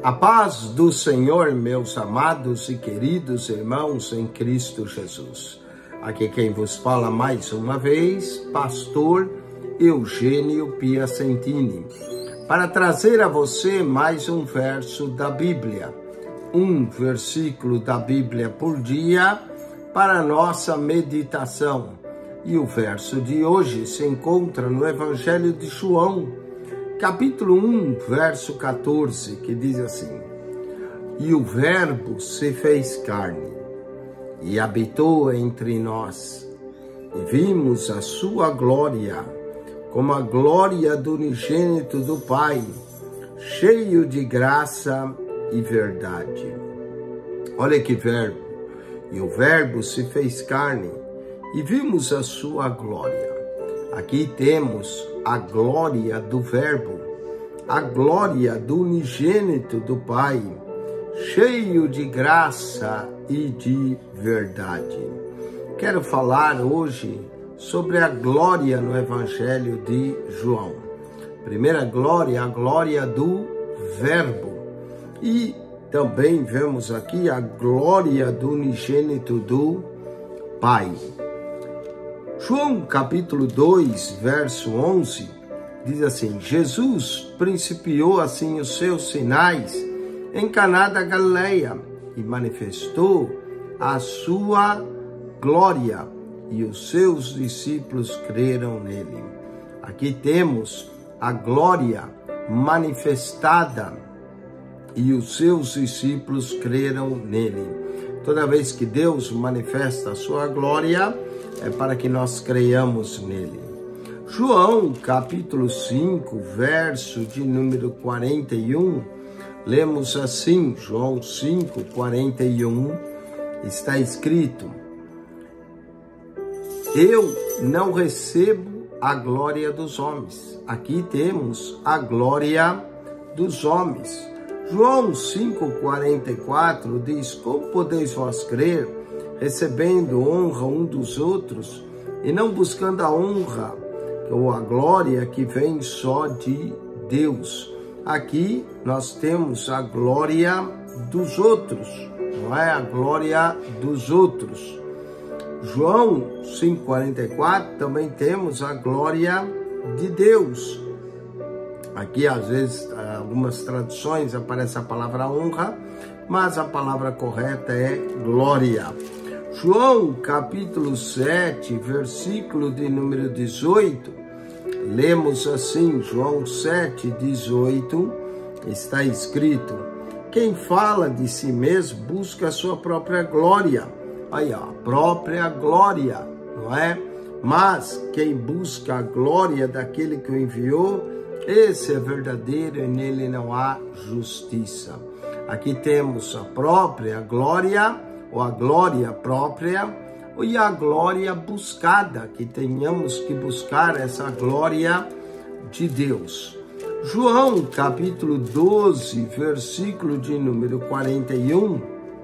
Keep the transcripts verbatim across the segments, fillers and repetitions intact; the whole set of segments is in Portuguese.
A paz do Senhor, meus amados e queridos irmãos em Cristo Jesus. Aqui quem vos fala mais uma vez, pastor Eugênio Piacentini, para trazer a você mais um verso da Bíblia, um versículo da Bíblia por dia para a nossa meditação. E o verso de hoje se encontra no Evangelho de João, capítulo um, verso quatorze, que diz assim: E o Verbo se fez carne e habitou entre nós, e vimos a sua glória, como a glória do unigênito do Pai, cheio de graça e verdade. Olha que verbo! E o Verbo se fez carne e vimos a sua glória. Aqui temos a glória do Verbo, a glória do unigênito do Pai, cheio de graça e de verdade. Quero falar hoje sobre a glória no Evangelho de João. Primeira glória, a glória do Verbo. E também vemos aqui a glória do unigênito do Pai. João capítulo dois, verso onze, diz assim: Jesus principiou assim os seus sinais em Caná da Galileia e manifestou a sua glória, e os seus discípulos creram nele. Aqui temos a glória manifestada e os seus discípulos creram nele. Toda vez que Deus manifesta a sua glória, é para que nós creiamos nele. João, capítulo cinco, verso de número quarenta e um, lemos assim, João cinco, quarenta e um, está escrito: Eu não recebo a glória dos homens. Aqui temos a glória dos homens. João cinco, quarenta e quatro diz: Como podeis vós crer, recebendo honra um dos outros, e não buscando a honra ou a glória que vem só de Deus? Aqui nós temos a glória dos outros, não é? A glória dos outros. João cinco, quarenta e quatro também temos a glória de Deus. Aqui, às vezes, algumas traduções aparece a palavra honra, mas a palavra correta é glória. João, capítulo sete, versículo de número dezoito, lemos assim, João sete, dezoito, está escrito: Quem fala de si mesmo busca a sua própria glória. Aí, ó, própria glória, não é? Mas quem busca a glória daquele que o enviou, esse é verdadeiro e nele não há justiça. Aqui temos a própria glória, ou a glória própria, e a glória buscada, que tenhamos que buscar essa glória de Deus. João, capítulo doze, versículo de número quarenta e um,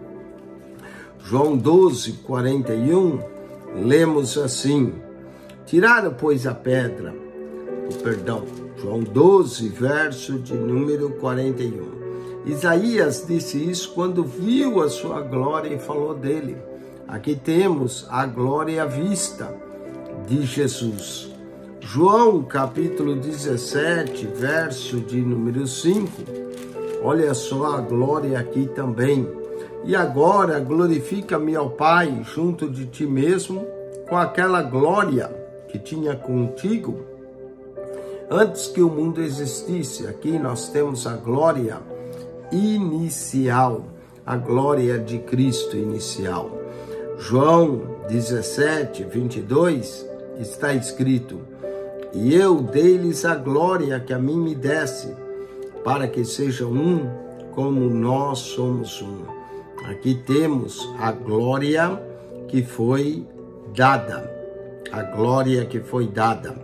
João doze, quarenta e um, lemos assim: Tiraram, pois, a pedra, o perdão, João doze, verso de número quarenta e um. Isaías disse isso quando viu a sua glória e falou dele. Aqui temos a glória vista de Jesus. João, capítulo dezessete, verso de número cinco. Olha só a glória aqui também. E agora glorifica-me ao Pai junto de ti mesmo, com aquela glória que tinha contigo antes que o mundo existisse. Aqui nós temos a glória inicial, a glória de Cristo inicial. João dezessete, vinte e dois, está escrito: E eu dei-lhes a glória que a mim me desse, para que sejam um, como nós somos um. Aqui temos a glória que foi dada, a glória que foi dada.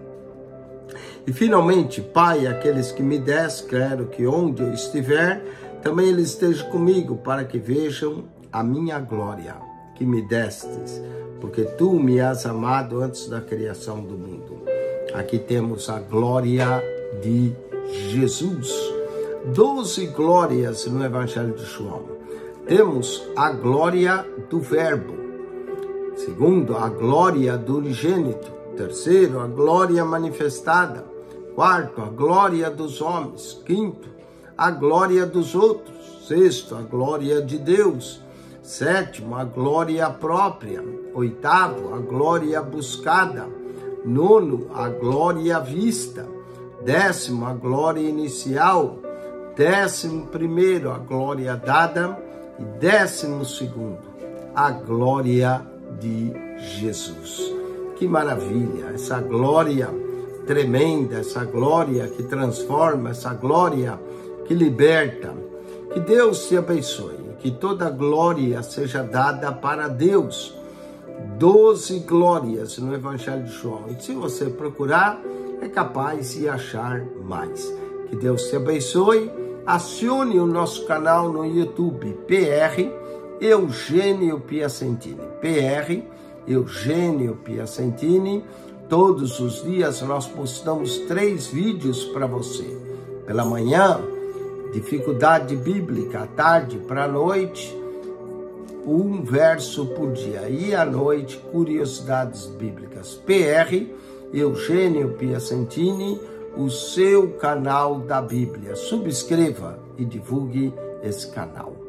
E finalmente, Pai, aqueles que me des, quero que onde eu estiver, também eles estejam comigo, para que vejam a minha glória que me destes, porque tu me has amado antes da criação do mundo. Aqui temos a glória de Jesus. doze glórias no Evangelho de João. Temos a glória do Verbo. Segundo, a glória do unigênito. Terceiro, a glória manifestada. Quarto, a glória dos homens. Quinto, a glória dos outros. Sexto, a glória de Deus. Sétimo, a glória própria. Oitavo, a glória buscada. Nono, a glória vista. Décimo, a glória inicial. Décimo primeiro, a glória dada. E décimo segundo, a glória de Jesus. Que maravilha, essa glória tremenda, essa glória que transforma, essa glória que liberta. Que Deus te abençoe, que toda glória seja dada para Deus. Doze glórias no Evangelho de João. E se você procurar, é capaz de achar mais. Que Deus te abençoe. Acione o nosso canal no YouTube, P R Eugênio Piacentini. P R Eugênio Piacentini. Todos os dias nós postamos três vídeos para você. Pela manhã, dificuldade bíblica. À tarde para a noite, um verso por dia. E à noite, curiosidades bíblicas. P R Eugênio Piacentini, o seu canal da Bíblia. Subscreva e divulgue esse canal.